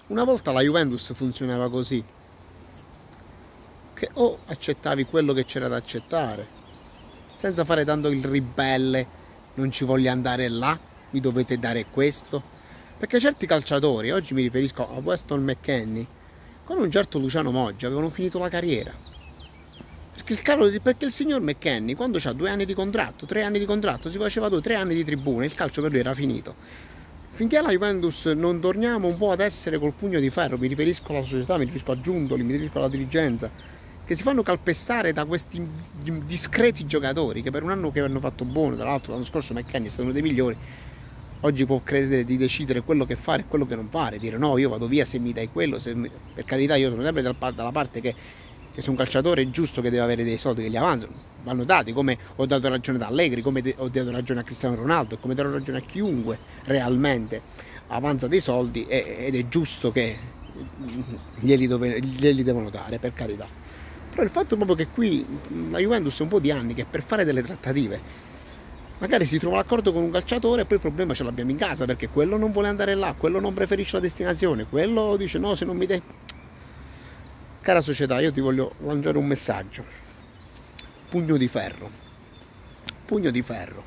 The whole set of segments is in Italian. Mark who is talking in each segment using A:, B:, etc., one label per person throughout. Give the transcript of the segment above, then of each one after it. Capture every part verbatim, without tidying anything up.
A: Una volta la Juventus funzionava così, che o accettavi quello che c'era da accettare, senza fare tanto il ribelle, non ci voglio andare là, mi dovete dare questo. Perché certi calciatori, oggi mi riferisco a Weston McKennie, con un certo Luciano Moggia, avevano finito la carriera. Perché il, caro, perché il signor McKennie, quando ha due anni di contratto, tre anni di contratto, si faceva due, tre anni di tribuna, il calcio per lui era finito. Finché la Juventus non torniamo un po' ad essere col pugno di ferro, mi riferisco alla società, mi riferisco a Giuntoli, mi riferisco alla dirigenza, che si fanno calpestare da questi discreti giocatori che per un anno che hanno fatto buono, tra l'altro l'anno scorso McKennie è stato uno dei migliori, oggi può credere di decidere quello che fare e quello che non fare, dire no, io vado via se mi dai quello, se mi... per carità io sono sempre dalla parte che, che se un calciatore è giusto che deve avere dei soldi che gli avanzano, vanno dati, come ho dato ragione ad Allegri, come ho dato ragione a Cristiano Ronaldo e come darò ragione a chiunque realmente avanza dei soldi ed è giusto che glieli, dove, glieli devono dare, per carità. Però il fatto è proprio che qui la Juventus è un po' di anni che per fare delle trattative magari si trova l'accordo con un calciatore e poi il problema ce l'abbiamo in casa perché quello non vuole andare là, quello non preferisce la destinazione, quello dice no, se non mi dai. Cara società, io ti voglio lanciare un messaggio: pugno di ferro, pugno di ferro.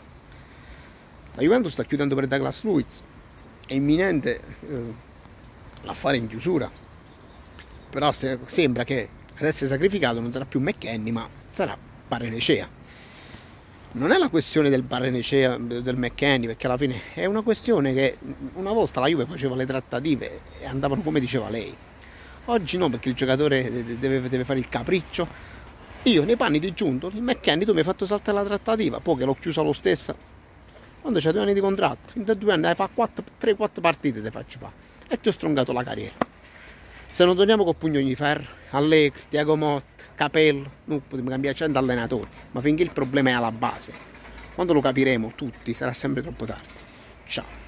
A: La Juventus sta chiudendo per Douglas Luiz, è imminente eh, l'affare in chiusura, però se, sembra che ad essere sacrificato non sarà più McKennie ma sarà Barrenechea. Non è la questione del Barrenechea, del McKennie, perché alla fine è una questione che una volta la Juve faceva le trattative e andavano come diceva lei. Oggi no, perché il giocatore deve, deve fare il capriccio. Io nei panni di Giuntoli, il McKennie tu mi hai fatto saltare la trattativa, poi che l'ho chiusa lo stesso. Quando c'hai due anni di contratto, in due anni hai fatto tre quattro partite, te faccio fare. E ti ho stroncato la carriera. Se non torniamo col pugno di ferro, Allegri, Thiago Motta, Capello, noi potremmo cambiare cento allenatori, ma finché il problema è alla base, quando lo capiremo tutti sarà sempre troppo tardi. Ciao.